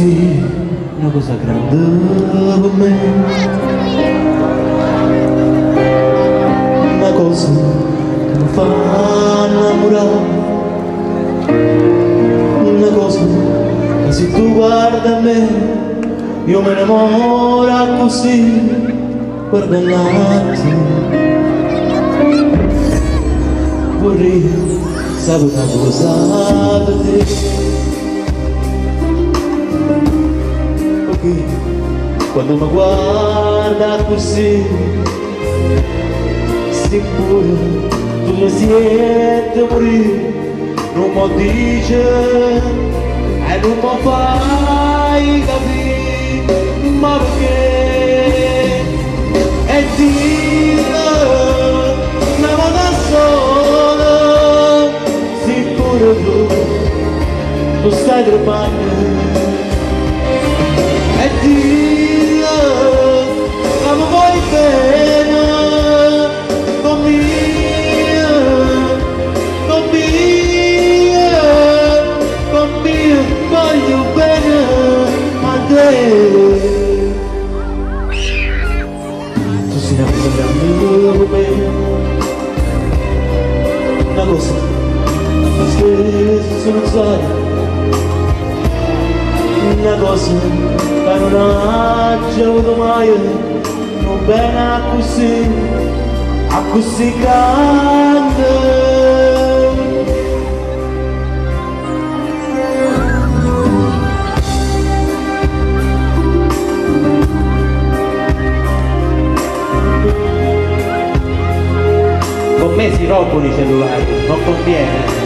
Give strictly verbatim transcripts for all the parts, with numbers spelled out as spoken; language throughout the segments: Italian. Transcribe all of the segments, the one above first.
così, una cosa grande per me, una cosa che mi fa innamorare, una cosa che se tu guardi a me io me ne innamoro così, guarda un attimo, vorrei sapere una cosa da te. Quando mi guarda così, sicuro tu mi senti morire, non mi dice e non mi fai capire, ma perché? E dillo una volta sola, sicuro tu, tu stai tremando. E dillo che mi vuoi bene, con mia, con mia, con mia, voglio bene a te. Tu sei una cosa grande per me, una cosa che spesso non sai, una cosa che non ha avuto mai, non bene così, a così grande. Con me si rompono i cellulari, non conviene.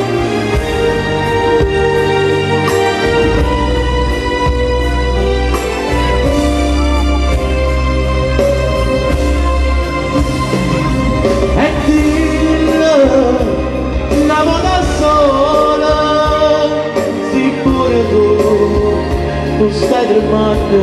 Una volta sola, sicuro tu, tu stai tremando.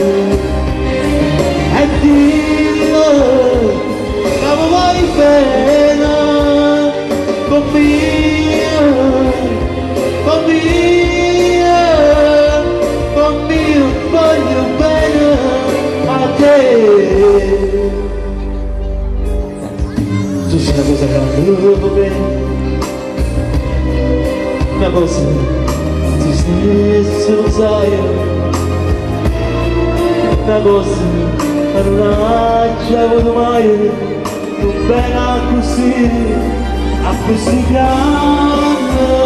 E dillo che mi vuoi bene, con mia, con mia, con mia, voglio bene a te. Tu sei una cosa grande per me, una cosa ti stesso lo sai, una cosa che non ha avuto mai, non bene così, a così grande.